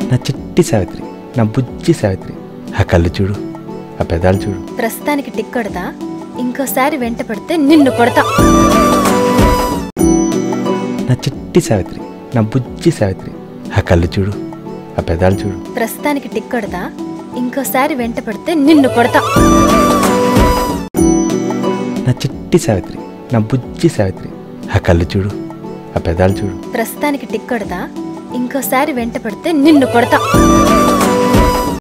నా చిట్టి సావిత్రి, నా బుజ్జి సావిత్రి. ఆ కళ్ళు చూడు, ఆ పెదాలు చూడు. ప్రస్తుతానికి టిక్ కొడతా, ఇంకోసారి వెంట పడితే నిన్ను కొడతా. నా చిట్టి సావిత్రి, నా బుజ్జి సావిత్రి. ఆ కళ్ళు చూడు, ఆ పెదాలు చూడు. ప్రస్తుతానికి టిక్ కొడతా, ఇంకోసారి వెంట పడితే నిన్ను కొడతా. నా చిట్టి సావిత్రి, నా బుజ్జి సావిత్రి. ఆ కళ్ళు చూడు, ఆ పెదాలు చూడు. ప్రస్తుతానికి టిక్ కొడతా, ఇంకోసారి వెంట పడితే నిన్ను కొడతా.